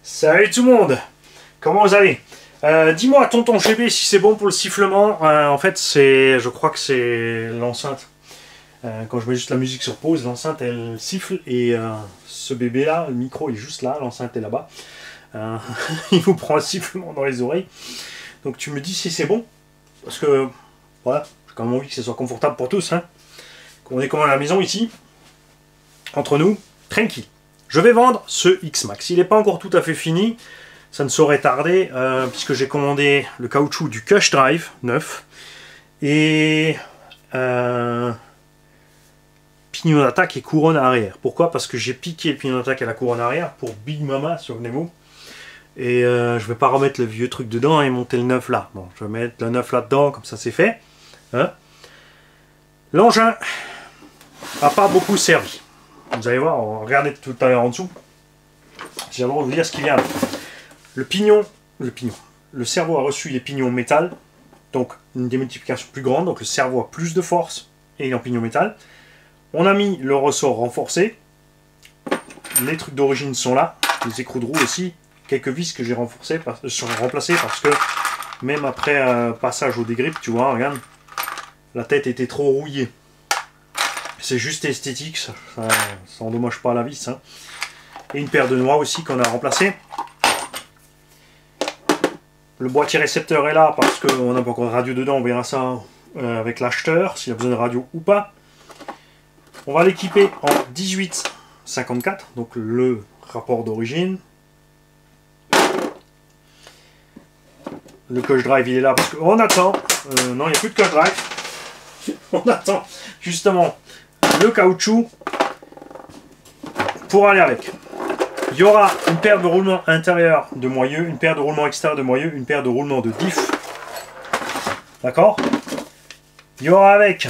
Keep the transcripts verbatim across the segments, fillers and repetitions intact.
Salut tout le monde, comment vous allez? euh, Dis-moi, tonton G B, si c'est bon pour le sifflement. Euh, en fait, c'est, je crois que c'est l'enceinte. Euh, quand je mets juste la musique sur pause, l'enceinte elle siffle et euh, ce bébé là, le micro est juste là, l'enceinte est là-bas. Euh, il vous prend un sifflement dans les oreilles. Donc tu me dis si c'est bon, parce que voilà, j'ai quand même envie que ce soit confortable pour tous. Hein. On est comme à la maison ici, entre nous, tranquille. Je vais vendre ce X-Max. Il n'est pas encore tout à fait fini. Ça ne saurait tarder, euh, puisque j'ai commandé le caoutchouc du Cush Drive neuf. Et euh, pignon d'attaque et couronne arrière. Pourquoi? Parce que j'ai piqué le pignon d'attaque et la couronne arrière pour Big Mama, souvenez-vous. Et euh, je ne vais pas remettre le vieux truc dedans et monter le neuf là. Bon, je vais mettre le neuf là-dedans, comme ça c'est fait. Hein, l'engin n'a pas beaucoup servi. Vous allez voir, on va regarder tout à l'heure en dessous. J'ai le droit de vous dire ce qu'il y a. Le pignon, le pignon, le cerveau a reçu les pignons métal, donc une démultiplication plus grande, donc le cerveau a plus de force et il est en pignon métal. On a mis le ressort renforcé. Les trucs d'origine sont là, les écrous de roue aussi, quelques vis que j'ai renforcées, sont remplacées parce que même après un passage au dégrip, tu vois, regarde, la tête était trop rouillée. C'est juste esthétique, ça, ça, ça endommage pas la vis. Hein. Et une paire de noix aussi qu'on a remplacé. Le boîtier récepteur est là parce qu'on n'a pas encore de radio dedans, on verra ça euh, avec l'acheteur, s'il a besoin de radio ou pas. On va l'équiper en dix-huit cinquante-quatre, donc le rapport d'origine. Le Cush Drive il est là parce qu'on attend, euh, non il n'y a plus de Cush Drive, on attend justement le caoutchouc pour aller avec. Il y aura une paire de roulements intérieurs de moyeu, une paire de roulements extérieurs de moyeu, une paire de roulements de diff. D'accord? Il y aura avec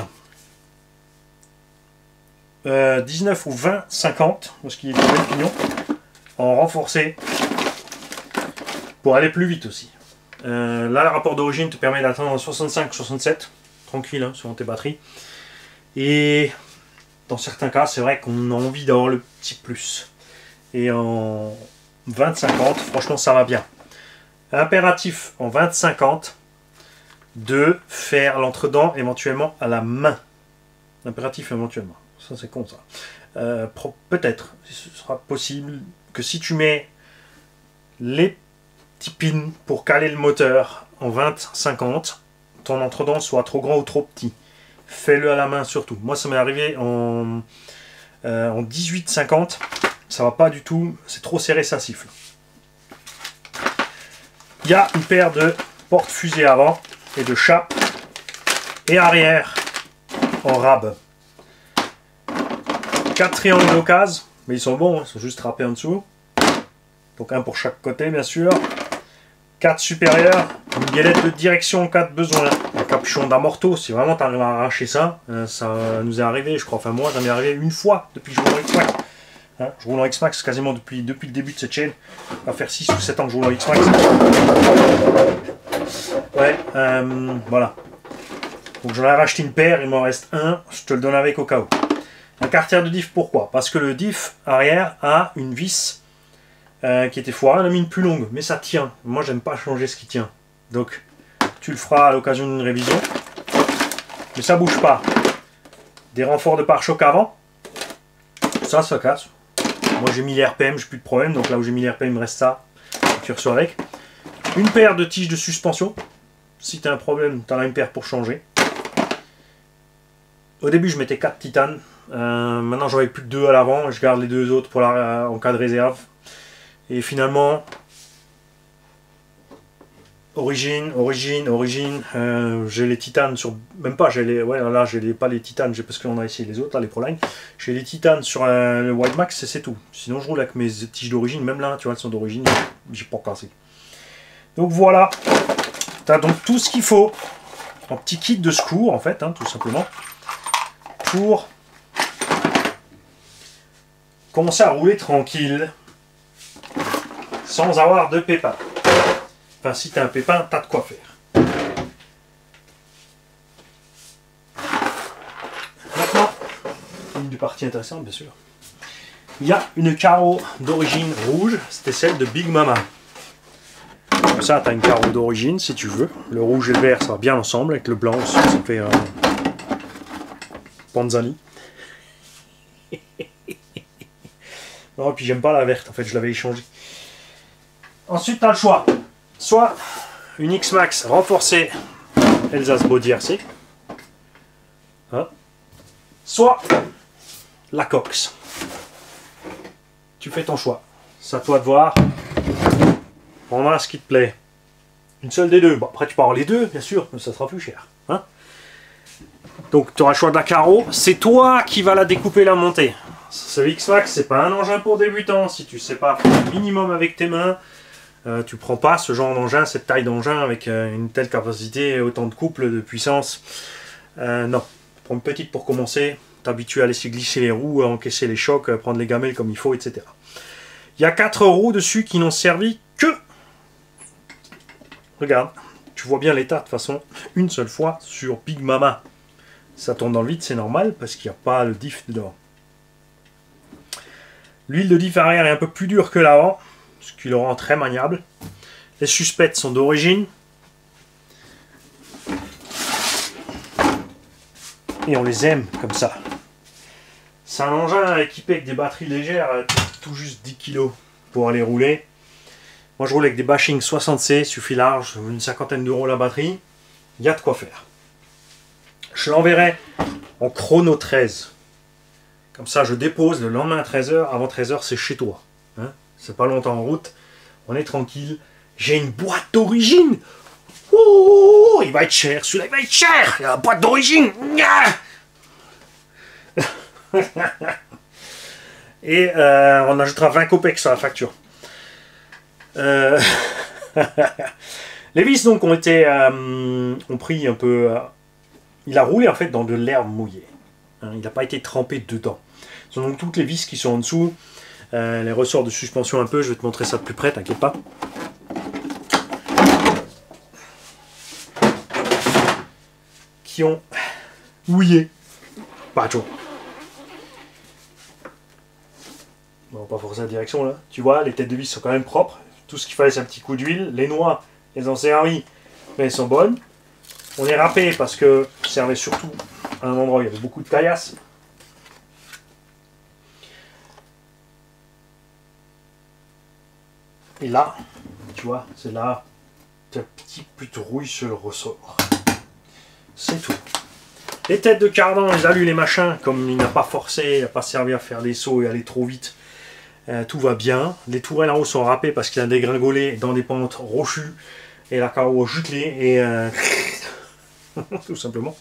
euh, dix-neuf ou vingt cinquante, parce qu'il est le pignon, en renforcé pour aller plus vite aussi. Euh, là, le rapport d'origine te permet d'atteindre soixante-cinq soixante-sept, tranquille, hein, selon tes batteries. Et dans certains cas, c'est vrai qu'on a envie d'avoir le petit plus. Et en vingt cinquante, franchement, ça va bien. Impératif en vingt cinquante de faire l'entredent éventuellement à la main. Impératif éventuellement. Ça, c'est con, ça. Euh, Peut-être, ce sera possible que si tu mets les petits pins pour caler le moteur en vingt cinquante, ton entredent soit trop grand ou trop petit. Fais-le à la main surtout. Moi, ça m'est arrivé en, euh, en dix-huit cinquante. Ça va pas du tout. C'est trop serré, ça siffle. Il y a une paire de porte-fusées avant et de chape et arrière en rab. Quatre triangles d'occasion, mais ils sont bons, hein, ils sont juste râpés en dessous. Donc un pour chaque côté, bien sûr. Quatre supérieurs, une galette de direction en cas de besoin. Un capuchon d'amorto, si vraiment tu arrives à arracher ça, euh, ça nous est arrivé, je crois, enfin moi, ça m'est arrivé une fois depuis que je roule en X-Max. Hein, je roule en X-Max quasiment depuis, depuis le début de cette chaîne. Ça va faire six ou sept ans que je roule en X-Max. Ouais, euh, voilà. Donc j'en ai racheté une paire, il m'en reste un, je te le donne avec au cas où. Un carter de diff, pourquoi? Parce que le diff arrière a une vis Euh, qui était foirée, on a mis une plus longue, mais ça tient. Moi, j'aime pas changer ce qui tient. Donc, tu le feras à l'occasion d'une révision. Mais ça bouge pas. Des renforts de pare-choc avant. Ça, ça casse. Moi, j'ai mis les R P M, j'ai plus de problème. Donc là où j'ai mis les R P M, il me reste ça. Tu reçois avec. Une paire de tiges de suspension. Si tu as un problème, tu en as une paire pour changer. Au début, je mettais quatre titanes. Euh, maintenant, j'en ai plus que deux à l'avant. Je garde les deux autres pour la, en cas de réserve. Et finalement, origine, origine, origine, euh, j'ai les titanes sur, même pas, j'ai les, ouais là j'ai les, pas les titanes, parce qu'on a essayé les autres, là les Proline, j'ai les titanes sur euh, le Wide Max et c'est tout. Sinon je roule avec mes tiges d'origine, même là, tu vois, elles sont d'origine, j'ai pas cassé. Donc voilà, tu as donc tout ce qu'il faut, en petit kit de secours en fait, hein, tout simplement, pour commencer à rouler tranquille. Sans avoir de pépin. Enfin, si tu as un pépin, tu as de quoi faire. Maintenant, une des parties intéressantes, bien sûr. Il y a une carreau d'origine rouge, c'était celle de Big Mama. Comme ça, tu as une carreau d'origine si tu veux. Le rouge et le vert, ça va bien ensemble, avec le blanc aussi, ça fait euh, Panzani. Non, et puis j'aime pas la verte, en fait, je l'avais échangée. Ensuite, tu as le choix. Soit une X-Max renforcée Elsace Body R C. Hein, soit la Cox. Tu fais ton choix. C'est à toi de voir. Prendras ce qui te plaît. Une seule des deux. Bon, après, tu peux avoir les deux, bien sûr, mais ça sera plus cher. Hein, donc, tu auras le choix de la carreau. C'est toi qui vas la découper, la monter. Ce X-Max, c'est pas un engin pour débutants. Si tu sais pas faire le minimum avec tes mains, euh, tu prends pas ce genre d'engin, cette taille d'engin avec euh, une telle capacité, autant de couple, de puissance. Euh, non, prends une petite pour commencer. T'habitues à laisser glisser les roues, à encaisser les chocs, à prendre les gamelles comme il faut, et cetera. Il y a quatre roues dessus qui n'ont servi que... Regarde, tu vois bien l'état de toute façon, une seule fois sur Big Mama. Ça tourne dans le vide, c'est normal, parce qu'il n'y a pas le diff dedans. L'huile de diff arrière est un peu plus dure que l'avant, ce qui le rend très maniable. Les suspects sont d'origine. Et on les aime comme ça. C'est un engin équipé avec des batteries légères, tout juste dix kilos pour aller rouler. Moi je roule avec des Bashing soixante C, suffit large, une cinquantaine d'euros la batterie. Il y a de quoi faire. Je l'enverrai en chrono treize. Comme ça je dépose le lendemain à treize heures. Avant treize heures c'est chez toi. Hein, c'est pas longtemps en route. On est tranquille. J'ai une boîte d'origine. Oh, il va être cher. Celui-là il va être cher. Il y a la boîte d'origine. Et euh, on ajoutera vingt copecs sur la facture. Euh... Les vis donc ont été euh, ont pris un peu. Euh, il a roulé en fait dans de l'herbe mouillée. Hein, il n'a pas été trempé dedans. Ce sont donc toutes les vis qui sont en dessous. Euh, les ressorts de suspension un peu. Je vais te montrer ça de plus près, t'inquiète pas. Qui ont mouillé. Pas toujours. On va pas forcer la direction là. Tu vois, les têtes de vis sont quand même propres. Tout ce qu'il fallait, c'est un petit coup d'huile. Les noix, elles ont servi, mais elles sont bonnes. On est râpé parce que ça servait surtout à un endroit où il y avait beaucoup de caillasse. Et là, tu vois, c'est là, un petit peu de rouille sur le ressort. C'est tout. Les têtes de cardan, les alus, les machins, comme il n'a pas forcé, il n'a pas servi à faire des sauts et aller trop vite. Euh, tout va bien. Les tourelles en haut sont râpées parce qu'il a dégringolé dans des pentes rochues et la carreau jutelé et euh... tout simplement.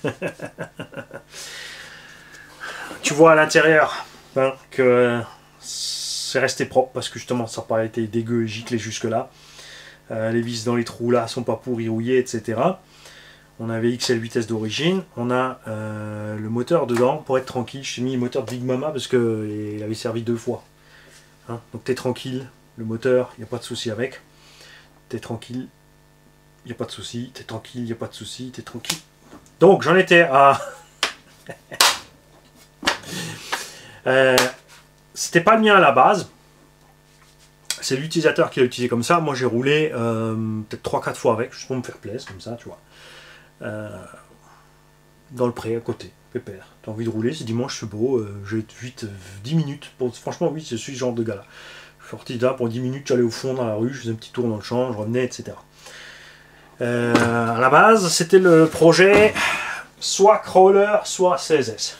Tu vois à l'intérieur hein, que c'est resté propre parce que justement ça n'a pas été dégueu et giclé jusque là. Euh, les vis dans les trous là sont pas pourries, rouillées, et cetera. On avait X L vitesse d'origine. On a euh, le moteur dedans pour être tranquille. Je t'ai mis le moteur de Big Mama parce qu'il avait servi deux fois. Hein, donc t'es tranquille, le moteur, il n'y a pas de souci avec. T'es tranquille, il n'y a pas de souci. T'es tranquille, il n'y a pas de souci. T'es tranquille. Donc j'en étais à... euh, C'était pas le mien à la base. C'est l'utilisateur qui l'a utilisé comme ça. Moi j'ai roulé euh, peut-être trois quatre fois avec, juste pour me faire plaisir, comme ça, tu vois. Euh, dans le pré à côté, pépère. T'as envie de rouler, c'est dimanche, c'est beau, euh, j'ai huit dix minutes. Pour, franchement, oui, je suis ce genre de gars là. Je suis sorti là pour dix minutes, j'allais au fond dans la rue, je faisais un petit tour dans le champ, je revenais, et cetera. Euh, à la base, c'était le projet soit crawler, soit seize S.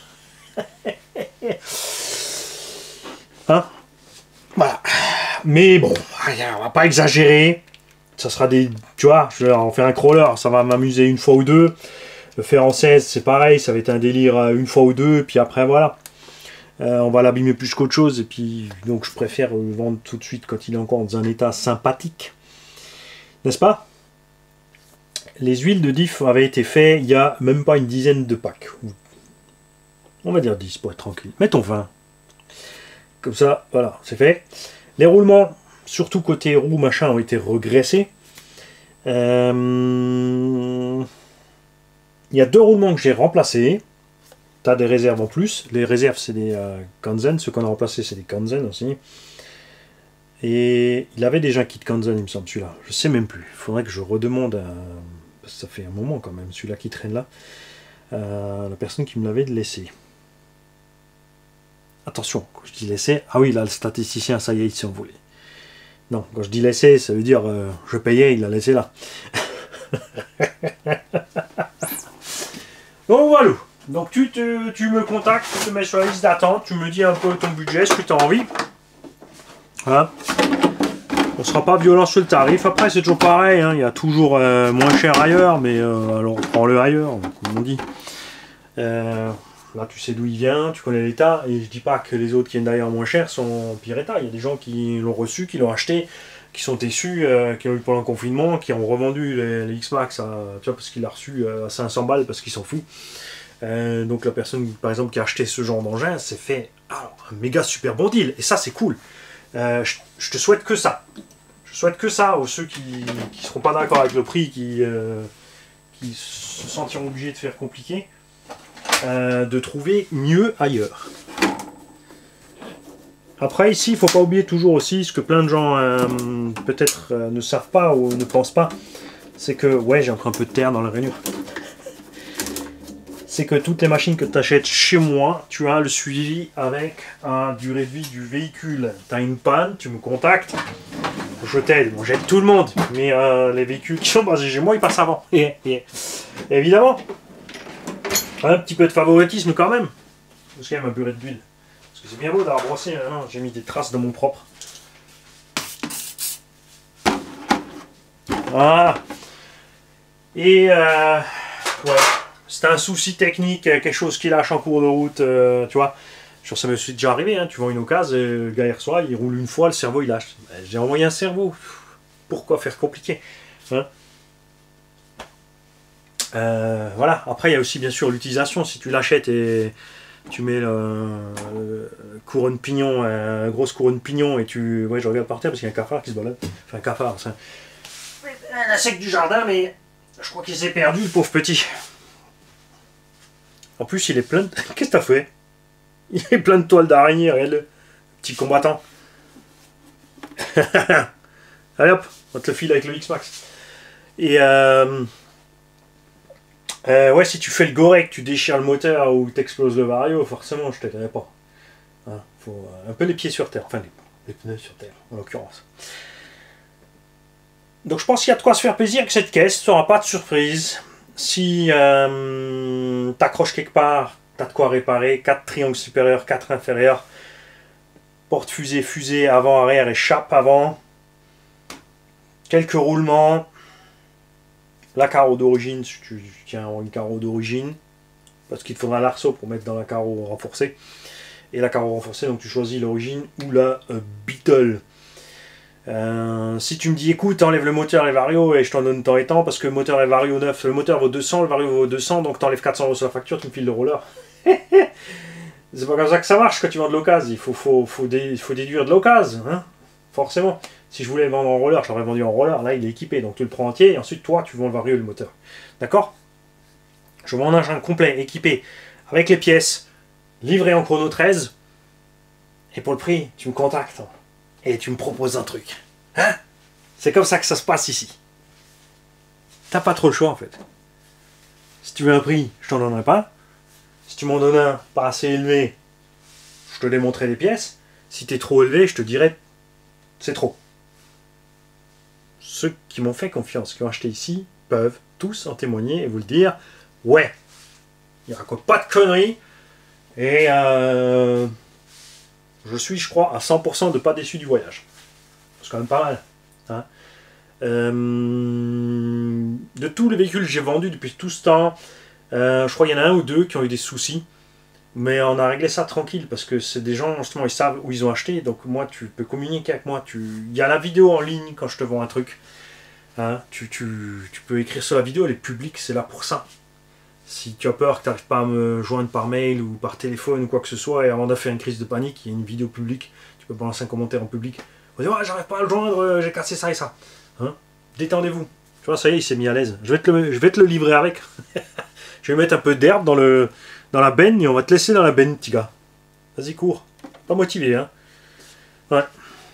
Hein? Voilà. Mais bon, on va pas exagérer. Ça sera des... Tu vois, je vais en faire un crawler, ça va m'amuser une fois ou deux. Le faire en seize, c'est pareil, ça va être un délire une fois ou deux, et puis après, voilà. Euh, on va l'abîmer plus qu'autre chose, et puis donc je préfère le vendre tout de suite quand il est encore dans un état sympathique. N'est-ce pas? Les huiles de diff avaient été faites il y a même pas une dizaine de packs. On va dire dix pour être tranquille. Mettons vingt. Comme ça, voilà, c'est fait. Les roulements, surtout côté roue, machin, ont été regraissés. Euh... Il y a deux roulements que j'ai remplacés. tu as des réserves en plus. Les réserves, c'est des euh, Kanzen. Ceux qu'on a remplacés, c'est des Kanzen aussi. Et il avait déjà un kit Kanzen, il me semble, celui-là. Je sais même plus. Il faudrait que je redemande, à... parce que ça fait un moment quand même, celui-là qui traîne là. Euh, la personne qui me l'avait laissé. Attention, quand je dis laissé, ah oui, là, le statisticien, ça y est, il s'est envolé. Non, quand je dis laissé, ça veut dire euh, je payais, il l'a laissé là. Donc voilà. Donc tu, te, tu me contactes, tu te mets sur la liste d'attente, tu me dis un peu ton budget, ce que tu as envie. Voilà. On sera pas violent sur le tarif. Après, c'est toujours pareil, hein, il y a toujours euh, moins cher ailleurs, mais euh, alors prends-le ailleurs, comme on dit. Euh, là, tu sais d'où il vient, tu connais l'état, et je dis pas que les autres qui viennent d'ailleurs moins cher sont en pire état. Il y a des gens qui l'ont reçu, qui l'ont acheté, qui sont déçus, euh, qui l'ont eu pendant le confinement, qui ont revendu les, les X-Max à, tu vois, parce qu'il a reçu euh, à cinq cents balles parce qu'il s'en fout. Euh, donc la personne, par exemple, qui a acheté ce genre d'engin, s'est fait ah, un méga super bon deal, et ça c'est cool. Euh, je, je te souhaite que ça. Je souhaite que ça aux ceux qui ne seront pas d'accord avec le prix, qui, euh, qui se sentiront obligés de faire compliqué, euh, de trouver mieux ailleurs. Après, ici, il ne faut pas oublier toujours aussi ce que plein de gens euh, peut-être euh, ne savent pas ou ne pensent pas, c'est que, ouais, j'ai encore un peu de terre dans la rainure. C'est que toutes les machines que tu achètes chez moi, tu as le suivi avec la durée de vie du véhicule. Tu as une panne, tu me contactes, je t'aide. Bon, j'aide tout le monde, mais euh, les véhicules qui sont basés chez moi, ils passent avant. Et, et, évidemment, un petit peu de favoritisme quand même. Parce qu'il y a ma burette d'huile. Parce que c'est bien beau d'avoir brossé, hein, j'ai mis des traces de mon propre. Voilà. Et euh, ouais. C'est un souci technique, quelque chose qui lâche en cours de route, euh, tu vois. Sur ça me suis déjà arrivé, hein, tu vends une occasion, euh, le gars il reçoit, il roule une fois, le cerveau il lâche. Ben, j'ai envoyé un cerveau, pourquoi faire compliqué, hein? euh, Voilà, après il y a aussi bien sûr l'utilisation, si tu l'achètes et tu mets le, le couronne pignon, euh, grosse couronne pignon et tu... Ouais, je regarde par terre parce qu'il y a un cafard qui se balade, enfin un cafard, c'est un, un insecte du jardin, mais je crois qu'il s'est perdu le pauvre petit. En plus, il est plein de... Qu'est-ce que t'as fait? Il est plein de toiles d'araignée, regarde-le. Petit combattant. Allez hop, on te le file avec le X-Max. Et euh... Euh, ouais, si tu fais le gorek, tu déchires le moteur ou t'exploses le vario, forcément, je t'aiderai pas. Hein, faut un peu les pieds sur terre. Enfin, les, les pneus sur terre, en l'occurrence. Donc je pense qu'il y a de quoi se faire plaisir avec cette caisse. Tu n'auras pas de surprise. Si euh, tu accroches quelque part, tu as de quoi réparer. quatre triangles supérieurs, quatre inférieurs. Porte-fusée, fusée, avant, arrière et chape avant. Quelques roulements. La carreau d'origine, si tu tiens une carreau d'origine. Parce qu'il te faudra l'arceau pour mettre dans la carreau renforcée. Et la carreau renforcée, donc tu choisis l'origine ou la euh, Beetle. Euh, si tu me dis écoute enlève le moteur et vario et je t'en donne temps et temps parce que le moteur et vario neuf, le moteur vaut deux cents, le vario vaut deux cents, donc t'enlèves quatre cents euros sur la facture, tu me files le roller. C'est pas comme ça que ça marche quand tu vends de l'occasion, il faut, faut, faut, dé, faut déduire de l'occasion, hein, forcément. Si je voulais le vendre en roller, je l'aurais vendu en roller, là il est équipé, donc tu le prends entier et ensuite toi tu vends le vario et le moteur. D'accord? Je vends un engin complet, équipé, avec les pièces, livré en chrono treize, et pour le prix, tu me contactes. Et tu me proposes un truc. Hein? C'est comme ça que ça se passe ici. T'as pas trop le choix en fait. Si tu veux un prix, je t'en donnerai pas. Si tu m'en donnes un pas assez élevé, je te démontrerai les pièces. Si t'es trop élevé, je te dirai c'est trop. Ceux qui m'ont fait confiance, qui ont acheté ici, peuvent tous en témoigner et vous le dire. Ouais, il raconte pas de conneries. Et euh... je suis, je crois, à cent pour cent de pas déçu du voyage. C'est quand même pas mal. Hein. Euh, de tous les véhicules que j'ai vendus depuis tout ce temps, euh, je crois qu'il y en a un ou deux qui ont eu des soucis. Mais on a réglé ça tranquille parce que c'est des gens, justement, ils savent où ils ont acheté. Donc moi, tu peux communiquer avec moi. Tu... Il y a la vidéo en ligne quand je te vends un truc. Hein. Tu, tu, tu peux écrire sur la vidéo, elle est publique, c'est là pour ça. Si tu as peur que tu n'arrives pas à me joindre par mail ou par téléphone ou quoi que ce soit, et avant de faire une crise de panique, il y a une vidéo publique, tu peux balancer un commentaire en public. On va dire, ouais, j'arrive pas à le joindre, j'ai cassé ça et ça. Hein, détendez-vous. Tu vois, ça y est, il s'est mis à l'aise. Je vais te le, je vais te le livrer avec. Je vais mettre un peu d'herbe dans le, dans la benne et on va te laisser dans la benne, petit gars. Vas-y, cours. Pas motivé, hein. Ouais.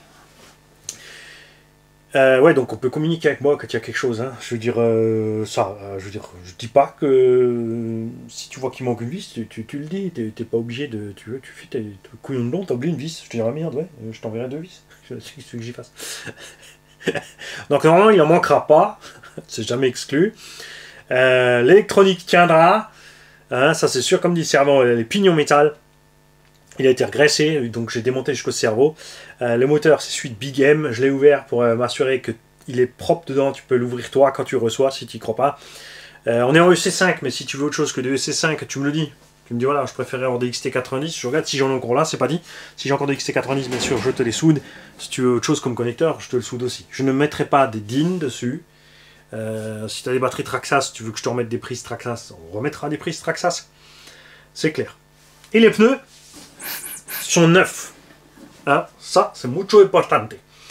Euh, ouais, donc on peut communiquer avec moi quand il y a quelque chose. Hein. Je veux dire, euh, ça, euh, je veux dire, je dis pas que euh, si tu vois qu'il manque une vis, tu, tu, tu le dis. T'es pas obligé de. Tu veux, tu fais tes couillons de long, t'as oublié une vis. Je te dirai merde, ouais, je t'enverrai deux vis. C'est ce que j'y fasse. Donc normalement, il en manquera pas. C'est jamais exclu. Euh, L'électronique tiendra. Hein, ça c'est sûr, comme dit le servant, les pignons métal. Il a été regraissé, donc j'ai démonté jusqu'au cerveau. Euh, le moteur, c'est suite Big M. Je l'ai ouvert pour euh, m'assurer qu'il est propre dedans. Tu peux l'ouvrir toi quand tu reçois, si tu n'y crois pas. Euh, on est en E C cinq, mais si tu veux autre chose que de E C cinq, tu me le dis. Tu me dis, voilà, je préférais avoir des X T quatre-vingt-dix. Je regarde si j'en ai encore là, c'est pas dit. Si j'ai encore des X T quatre-vingt-dix, bien sûr, je te les soude. Si tu veux autre chose comme connecteur, je te le soude aussi. Je ne mettrai pas des D I N dessus. Euh, si tu as des batteries Traxxas, tu veux que je te remette des prises Traxxas, on remettra des prises Traxxas. C'est clair. Et les pneus sont neufs. Hein, ça, c'est mucho importante.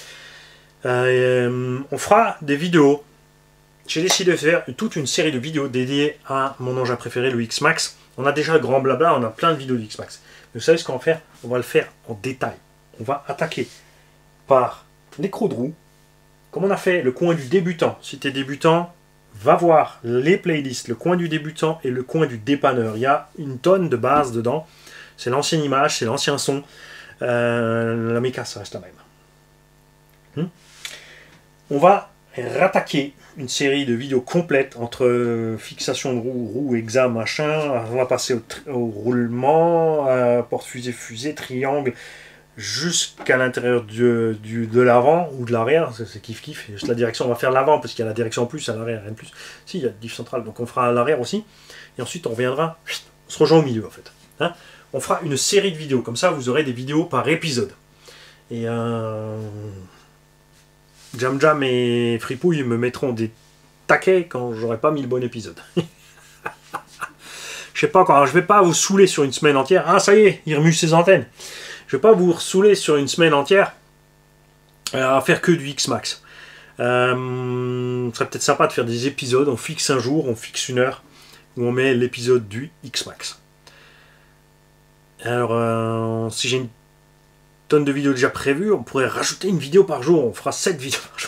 Euh, on fera des vidéos. J'ai décidé de faire toute une série de vidéos dédiées à mon engin préféré, le X-Max. On a déjà le grand blabla, on a plein de vidéos du X-Max. Vous savez ce qu'on va faire? On va le faire en détail. On va attaquer par l'écrou de roue. Comme on a fait le coin du débutant. Si tu es débutant, va voir les playlists, le coin du débutant et le coin du dépanneur. Il y a une tonne de bases dedans. C'est l'ancienne image, c'est l'ancien son. Euh, la méca, ça reste la même. Hmm. On va rattaquer une série de vidéos complètes entre fixation de roue, roue, hexa, machin. On va passer au, au roulement, euh, porte-fusée, fusée, triangle, jusqu'à l'intérieur du, du, de l'avant ou de l'arrière. C'est kiff kiff. Juste la direction, on va faire l'avant parce qu'il y a la direction en plus, à l'arrière, rien de plus. Si, il y a le diff central, donc on fera à l'arrière aussi. Et ensuite, on reviendra, on se rejoint au milieu en fait. Hein, on fera une série de vidéos, comme ça vous aurez des vidéos par épisode. Et euh, Jam Jam et Fripouille me mettront des taquets quand j'aurai pas mis le bon épisode. Je sais pas encore, je vais pas vous saouler sur une semaine entière. Ah ça y est, il remue ses antennes. Je vais pas vous saouler sur une semaine entière à faire que du X-Max. Euh, ce serait peut-être sympa de faire des épisodes, on fixe un jour, on fixe une heure, où on met l'épisode du X-Max. Alors, euh, si j'ai une tonne de vidéos déjà prévues, on pourrait rajouter une vidéo par jour. On fera sept vidéos par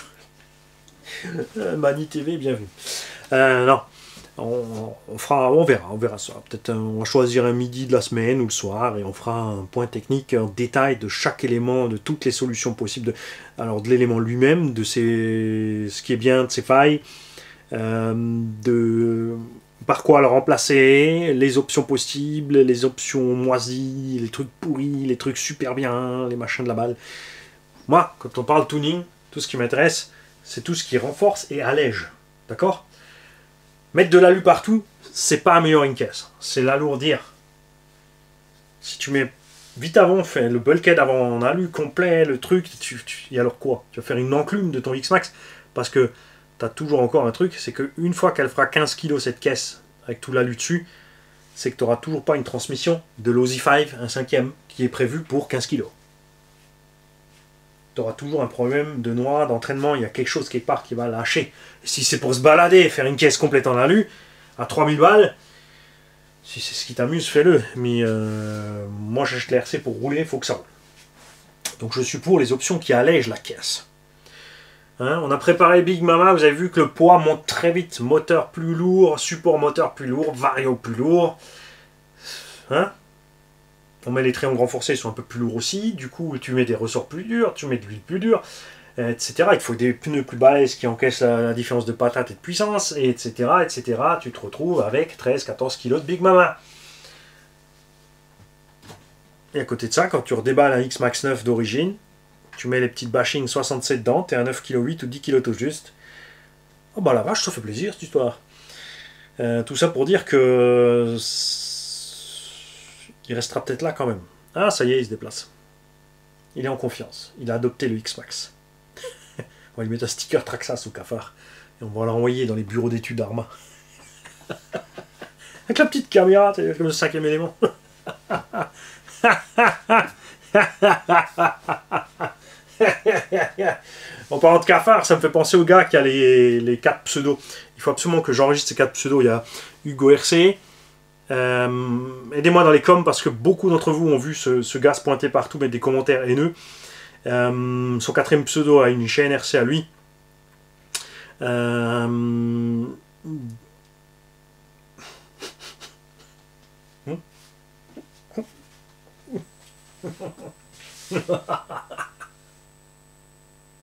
jour. Mani T V, bienvenue. Euh, non, on, on fera, on verra, on verra ça. Peut-être on va choisir un midi de la semaine ou le soir et on fera un point technique en détail de chaque élément, de toutes les solutions possibles. De, alors de l'élément lui-même, de ses, ce qui est bien, de ses failles, euh, de par quoi le remplacer, les options possibles, les options moisies, les trucs pourris, les trucs super bien, les machins de la balle. Moi, quand on parle tuning, tout ce qui m'intéresse, c'est tout ce qui renforce et allège. D'accord? Mettre de l'alu partout, c'est pas améliorer une caisse, c'est l'alourdir. Si tu mets vite avant, fais le bulkhead avant en alu complet, le truc, tu, tu, et alors quoi? Tu vas faire une enclume de ton X-Max, parce que tu as toujours encore un truc, c'est qu'une fois qu'elle fera quinze kilos cette caisse, avec tout l'alu dessus, c'est que tu n'auras toujours pas une transmission de l'O Z I cinq, un cinquième, qui est prévu pour quinze kilos. Tu auras toujours un problème de noix, d'entraînement, il y a quelque chose quelque part qui va lâcher. Et si c'est pour se balader, faire une caisse complète en alu, à trois mille balles, si c'est ce qui t'amuse, fais-le. Mais euh, moi j'achète les R C pour rouler, il faut que ça roule. Donc je suis pour les options qui allègent la caisse. Hein, on a préparé Big Mama, vous avez vu que le poids monte très vite. Moteur plus lourd, support moteur plus lourd, vario plus lourd. Hein, on met les triangles renforcés, ils sont un peu plus lourds aussi. Du coup, tu mets des ressorts plus durs, tu mets de l'huile plus dure, et cetera. Il te faut des pneus plus balèzes qui encaissent la, la différence de patate et de puissance, et etc., et cetera. Tu te retrouves avec treize à quatorze kilos de Big Mama. Et à côté de ça, quand tu redéballes un X-Max neuf d'origine, tu mets les petites bashing soixante-sept dedans, t'es à neuf virgule huit kilos ou dix kilos tout juste. Oh bah la vache, ça fait plaisir cette histoire. Euh, tout ça pour dire que il restera peut-être là quand même. Ah ça y est, il se déplace. Il est en confiance. Il a adopté le X-Max. On va lui mettre un sticker Traxxas au cafard. Et on va l'envoyer dans les bureaux d'études d'Arma. Avec la petite caméra, comme le cinquième élément. En parlant de cafard, ça me fait penser au gars qui a les, les quatre pseudos. Il faut absolument que j'enregistre ces quatre pseudos. Il y a Hugo R C, Euh, Aidez-moi dans les coms parce que beaucoup d'entre vous ont vu ce, ce gars se pointer partout, mettre des commentaires haineux. Euh, son quatrième pseudo a une chaîne R C à lui. Euh...